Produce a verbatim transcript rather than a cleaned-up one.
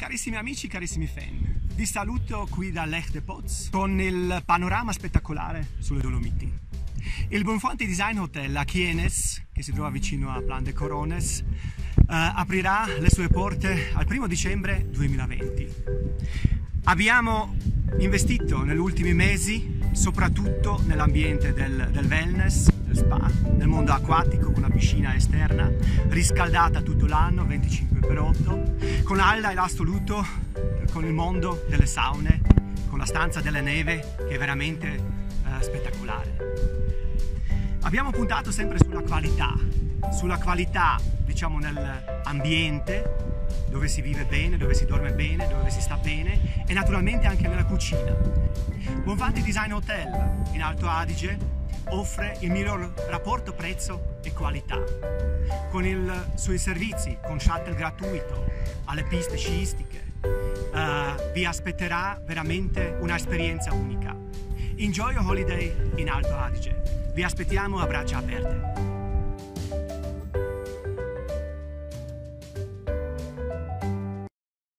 Carissimi amici, carissimi fan, vi saluto qui da Lech de Poz con il panorama spettacolare sulle Dolomiti. Il Bonfante Design Hotel a Quienes, che si trova vicino a Plan de Corones, eh, aprirà le sue porte al primo dicembre duemilaventi. Abbiamo investito negli ultimi mesi soprattutto nell'ambiente del, del wellness, del spa, del mondo acquatico con una piscina esterna riscaldata tutto l'anno, venticinque per otto, con Alda in assoluto, con il mondo delle saune, con la stanza della neve che è veramente eh, spettacolare. Abbiamo puntato sempre sulla qualità, sulla qualità diciamo nell'ambiente dove si vive bene, dove si dorme bene, dove si sta bene e naturalmente anche nella cucina. Bonfante Design Hotel in Alto Adige offre il miglior rapporto prezzo e qualità con i suoi servizi, con shuttle gratuito alle piste sciistiche. Uh, vi aspetterà veramente un'esperienza unica. Enjoy your holiday in Alto Adige. Vi aspettiamo a braccia aperte.